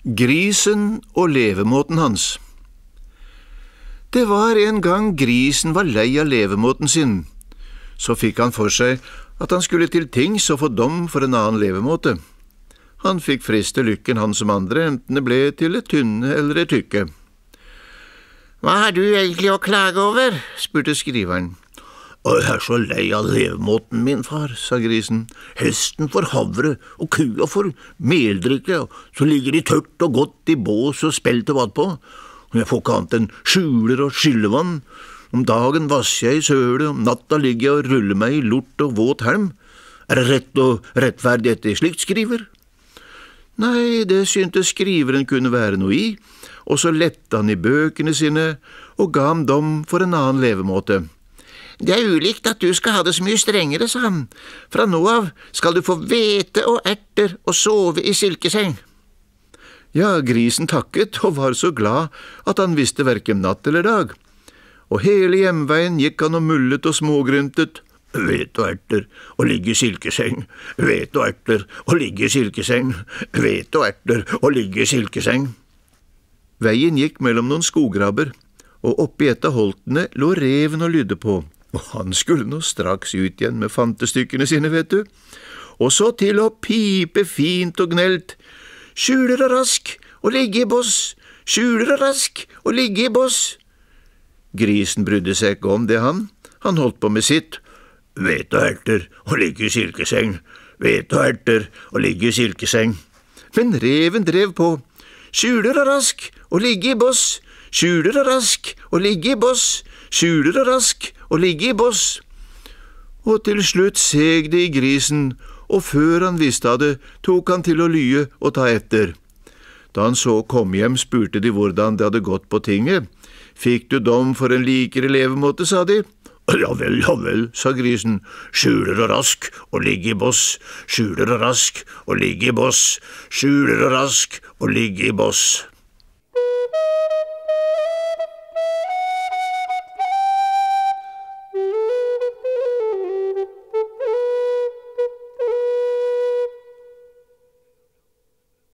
Grisen og levemåten hans. Det var en gang grisen var lei av levemåten sin. Så fikk han for seg at han skulle til tings og få dom for en annen levemåte. Han fikk frist til lykken han som andre, enten det ble til det tynne eller det tykke. «Hva har du egentlig å klage over?» spurte skriveren. «Jeg er så lei av levemåten min, far», sa grisen. «Hesten får havre, og kua får meldrikke, og så ligger de tørt og godt i bås og spelt og vatt på. Og jeg får ikke annet enn skjuler og skyllevann. Om dagen vasser jeg i søle, om natta ligger jeg og ruller meg i lort og våt helm. Er det rett og rettferdig etter slikt, skriver?» Nei, det syntes skriveren kunne være noe i, og så lette han i bøkene sine og ga ham dom for en annen levemåte. «Det er ulikt at du skal ha det så mye strengere», sa han. «Fra nå av skal du få hvete og erter og sove i silkeseng.» Ja, grisen takket og var så glad at han visste hverken natt eller dag. Og hele hjemveien gikk han og mullet og smågryntet. «Hvete og erter og ligge i silkeseng, hvete og erter og ligge i silkeseng, hvete og erter og ligge i silkeseng.» Veien gikk mellom noen skograbber, og oppi et av holtene lå reven og lydde på. Og han skulle nå straks ut igjen med fantestykkene sine, vet du. Og så til å pipe fint og gnelt. «Skjuler og rask og ligge i boss, skjuler og rask og ligge i boss.» Grisen brydde seg ikke om det, han holdt på med sitt. «Hvete og erter og ligge i silkeseng, hvete og erter og ligge i silkeseng.» Men reven drev på. «Skjuler og rask og ligge i boss, skjuler og rask og ligge i boss, skjuler og rask og ligge i boss.» Og til slutt seg det i grisen, og før han visste av det, tok han til å lye og ta etter. Da han så kom hjem, spurte de hvordan det hadde gått på tinget. «Fikk du dom for en likere levemåte», sa de. Ja vel, sa grisen. «Skjuler og rask og ligge i boss, skjuler og rask og ligge i boss, skjuler og rask og ligge i boss.»